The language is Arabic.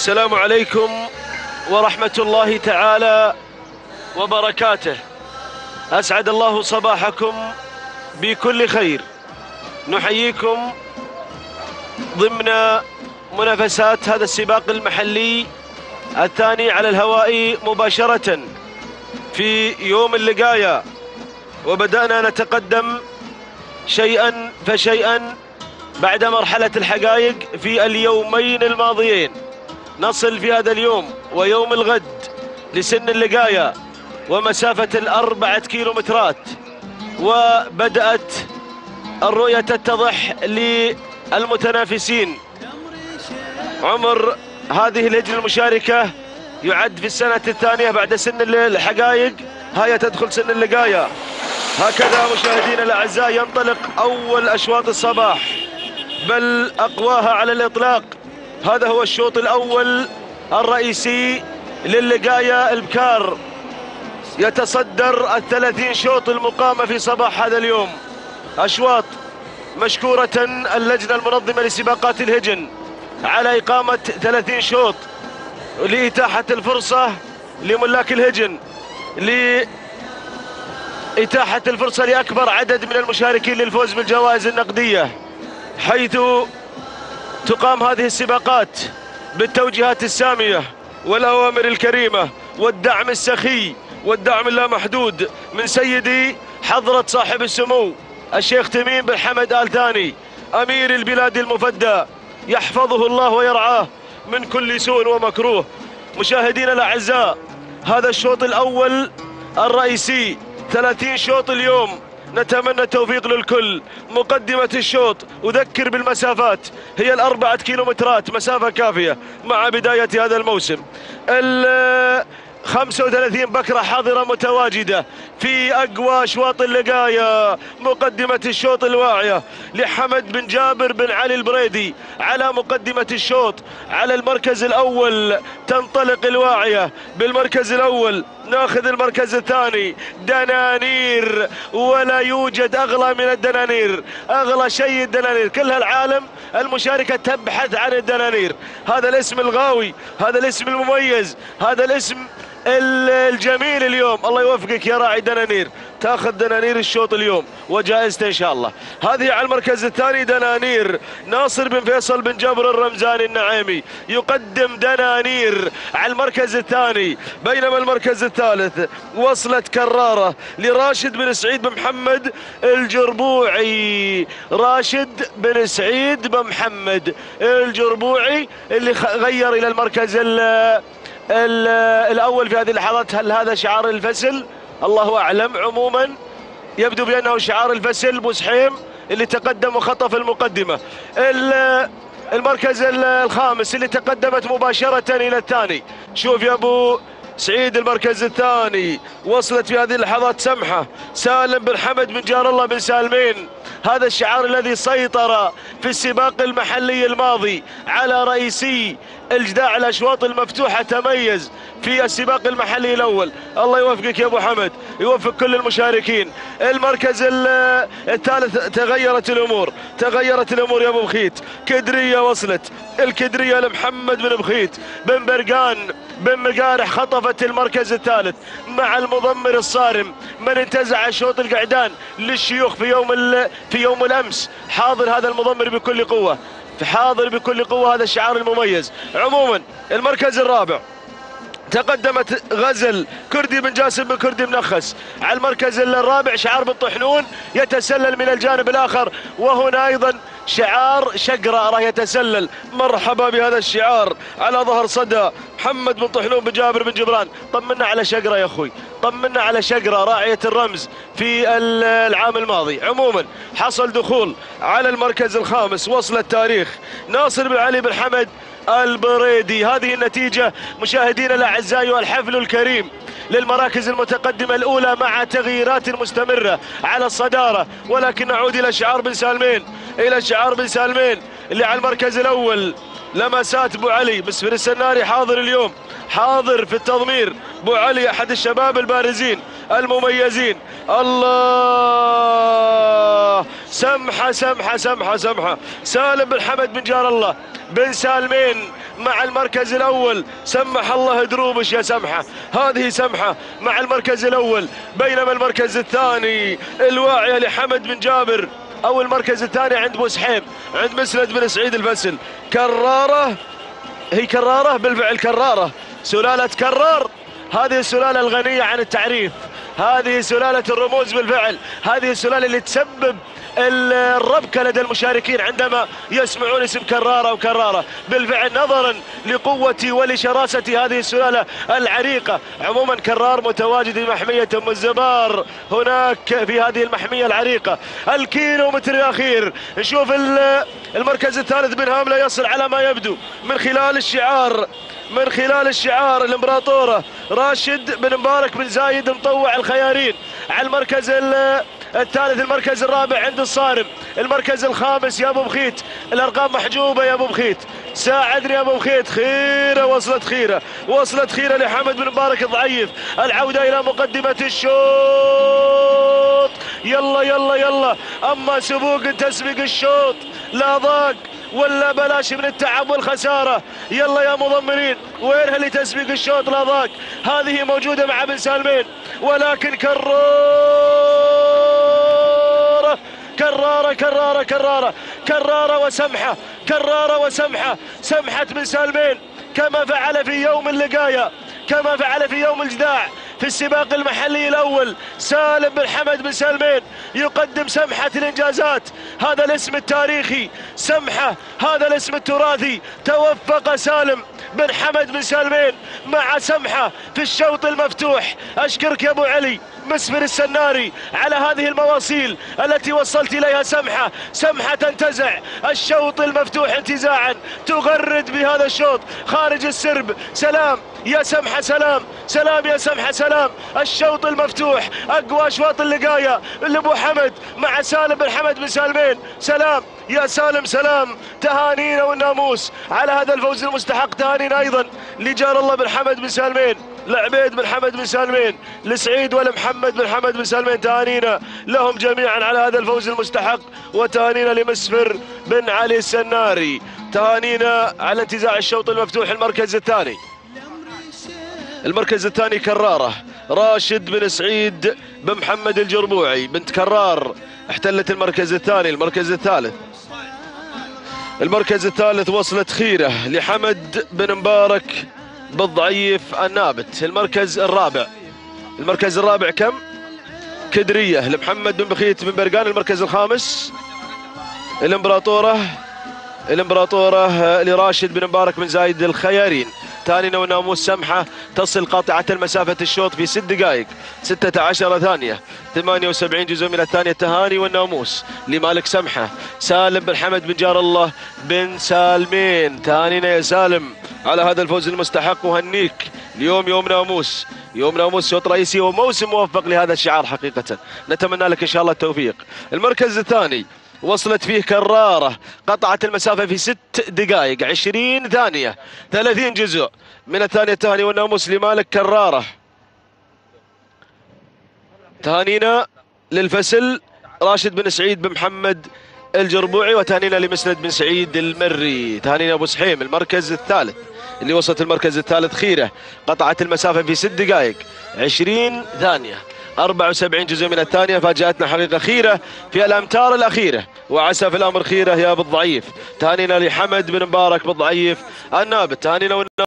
السلام عليكم ورحمة الله تعالى وبركاته. أسعد الله صباحكم بكل خير. نحييكم ضمن منافسات هذا السباق المحلي الثاني على الهواء مباشرة في يوم اللقاية، وبدأنا نتقدم شيئا فشيئا بعد مرحلة الحقائق في اليومين الماضيين. نصل في هذا اليوم ويوم الغد لسن اللقاية ومسافة ال4 كيلومترات، وبدأت الرؤية تتضح للمتنافسين. عمر هذه الهجنة المشاركة يعد في السنة الثانية بعد سن الحقائق، هيا تدخل سن اللقاية. هكذا مشاهدينا الأعزاء ينطلق أول أشواط الصباح، بل أقواها على الإطلاق. هذا هو الشوط الأول الرئيسي للقاية البكار، يتصدر 30 شوط المقامة في صباح هذا اليوم. أشواط مشكورة اللجنة المنظمة لسباقات الهجن على إقامة 30 شوط لإتاحة الفرصة لملاك الهجن، لإتاحة الفرصة لأكبر عدد من المشاركين للفوز بالجوائز النقدية، حيث تقام هذه السباقات بالتوجيهات السامية والأوامر الكريمة والدعم السخي والدعم اللامحدود من سيدي حضرة صاحب السمو الشيخ تميم بن حمد آل ثاني أمير البلاد المفدى، يحفظه الله ويرعاه من كل سوء ومكروه. مشاهدينا الأعزاء، هذا الشوط الأول الرئيسي 30 شوط اليوم، نتمنى التوفيق للكل. مقدمة الشوط أذكر بالمسافات، هي ال4 كيلومترات، مسافة كافية مع بداية هذا الموسم. 35 بكرة حاضرة متواجدة في أقوى أشواط اللقاية. مقدمة الشوط الواعية لحمد بن جابر بن علي البريدي على مقدمة الشوط على المركز الأول. تنطلق الواعية بالمركز الأول، ناخذ المركز الثاني دنانير، ولا يوجد أغلى من الدنانير، أغلى شيء الدنانير. كل هالعالم المشاركة تبحث عن الدنانير، هذا الاسم الغاوي، هذا الاسم المميز، هذا الاسم الجميل اليوم. الله يوفقك يا راعي دنانير، تاخذ دنانير الشوط اليوم وجائزته ان شاء الله. هذه على المركز الثاني دنانير، ناصر بن فيصل بن جبر الرمزاني النعيمي يقدم دنانير على المركز الثاني، بينما المركز الثالث وصلت كرارة لراشد بن سعيد بن محمد الجربوعي. راشد بن سعيد بن محمد الجربوعي اللي غير الى المركز الأول في هذه اللحظات. هل هذا شعار الفسل؟ الله أعلم. عموما يبدو بأنه شعار الفسل. بوسحيم اللي تقدم وخطف المقدمة. المركز الخامس اللي تقدمت مباشرة إلى الثاني. شوف يا أبو سعيد، المركز الثاني وصلت في هذه اللحظات سمحة سالم بن حمد بن جار الله بن سالمين. هذا الشعار الذي سيطر في السباق المحلي الماضي على رئيسي الجداع الأشواط المفتوحة، تميز في السباق المحلي الأول. الله يوفقك يا أبو حمد، يوفق كل المشاركين. المركز الثالث تغيرت الأمور يا أبو بخيت. كدرية وصلت، الكدرية لمحمد بن بخيت بن برقان بن مقارح، خطفت المركز الثالث مع المضمر الصارم من انتزع شوط القعدان للشيوخ في يوم الأمس. حاضر هذا المضمر بكل قوة، حاضر بكل قوة، هذا الشعار المميز. عموما المركز الرابع تقدمت غزل كردي بن جاسم بن كردي منخس على المركز الرابع. شعار بن طحنون يتسلل من الجانب الآخر، وهنا أيضا شعار شقرة راه يتسلل. مرحبا بهذا الشعار على ظهر صدى محمد بن طحنون بن جابر بن جبران. طمنا على شقرة يا أخوي، طمنا على شقرة راعية الرمز في العام الماضي. عموما حصل دخول على المركز الخامس، وصل التاريخ ناصر بن علي بن حمد البريدي. هذه النتيجة مشاهدينا الأعزاء والحفل الكريم للمراكز المتقدمة الأولى مع تغييرات مستمرة على الصدارة. ولكن نعود إلى شعار بن سالمين، اللي على المركز الأول. لمسات بو علي مسفر السناري حاضر اليوم، حاضر في التضمير. بو علي أحد الشباب البارزين المميزين. الله الله، سمحة سمحة سمحة سمحة. سالم بن حمد بن جار الله بن سالمين مع المركز الأول. سمح الله دروبش يا سمحة، هذه سمحة مع المركز الأول، بينما المركز الثاني الواعية لحمد بن جابر، أو المركز الثاني عند بوسحيم عند مسند بن سعيد الفسل. كرارة، هي كرارة بالفعل، كرارة سلالة كرار. هذه السلالة الغنية عن التعريف، هذه سلالة الرموز بالفعل، هذه السلالة اللي تسبب الربكة لدى المشاركين عندما يسمعون اسم كرارة وكرارة بالفعل، نظرا لقوة ولشراسة هذه السلالة العريقة. عموما كرار متواجد في محمية أم الزبار هناك في هذه المحمية العريقة. الكيلومتر الأخير، نشوف المركز الثالث بن هاملة يصل على ما يبدو من خلال الشعار، من خلال الشعار الامبراطورة راشد بن مبارك بن زايد مطوع الخيارين. على المركز الثالث، المركز الرابع عند الصارم، المركز الخامس يا ابو بخيت، الارقام محجوبه يا ابو بخيت، ساعدني يا ابو بخيت. خيره، وصلت خيره، وصلت خيره لحمد بن مبارك الضعيف. العوده الى مقدمه الشوط، يلا يلا يلا. اما سبوق تسبق الشوط لا ضاق ولا بلاش من التعب والخساره. يلا يا مضمرين، وينها اللي تسبق الشوط لا ضاق؟ هذه موجوده مع بن سالمين، ولكن كرارة كرارة كرارة كرارة وسمحة، كرارة وسمحة. سمحة بن سالمين كما فعل في يوم اللقاية، كما فعل في يوم الجداع في السباق المحلي الأول. سالم بن حمد بن سالمين يقدم سمحة الإنجازات، هذا الاسم التاريخي سمحة، هذا الاسم التراثي. توفق سالم بن حمد بن سالمين مع سمحة في الشوط المفتوح. أشكرك يا أبو علي مسفر السناري على هذه المواصيل التي وصلت إليها سمحة. سمحة تنتزع الشوط المفتوح انتزاعا، تغرد بهذا الشوط خارج السرب. سلام يا سمحة، سلام سلام يا سمحة، سلام. الشوط المفتوح أقوى أشواط اللقاية لأبو حمد مع سالم بن حمد بن سالمين. سلام يا سالم، سلام. تهانينا والناموس على هذا الفوز المستحق. تهانينا أيضا لجار الله بن حمد بن سالمين، لعبيد بن حمد بن سالمين، لسعيد ولمحمد بن حمد بن سالمين. تهانينا لهم جميعا على هذا الفوز المستحق، وتهانينا لمسفر بن علي السناري. تهانينا على انتزاع الشوط المفتوح. المركز الثاني، المركز الثاني كرارة راشد بن سعيد بن محمد الجربوعي بنت كرار احتلت المركز الثاني. المركز الثالث، المركز الثالث وصلت خيرة لحمد بن مبارك بالضعيف النابت. المركز الرابع، المركز الرابع كم؟ كدرية لمحمد بن بخيت بن برقان. المركز الخامس الامبراطورة، الامبراطورة لراشد بن مبارك بن زايد الخيارين. تهانينا والناموس. سمحة تصل قاطعة مسافة الشوط في 6 دقائق 16 ثانية 78 جزء من الثانية. تهاني والناموس لمالك سمحة سالم بن حمد بن جار الله بن سالمين. تهانينا يا سالم على هذا الفوز المستحق، وهنيك اليوم يوم ناموس، يوم ناموس شوط رئيسي وموسم موفق لهذا الشعار حقيقة. نتمنى لك إن شاء الله التوفيق. المركز الثاني وصلت فيه كرارة، قطعت المسافة في 6 دقائق 20 ثانية 30 جزء من الثانية. تهاني والناموس لمالك كرارة. تهانينا للفسل راشد بن سعيد بن محمد الجربوعي، وتهانينا لمسند بن سعيد المري. تهانينا ابو سحيم. المركز الثالث اللي وصلت المركز الثالث خيرة، قطعت المسافة في 6 دقائق 20 ثانية 74 جزء من الثانية. فاجأتنا حقيقة خيرة في الأمتار الأخيرة، وعسى في الأمر خيرة يا بالضعيف. تهانينا لحمد بن مبارك بالضعيف النابت. تهانينا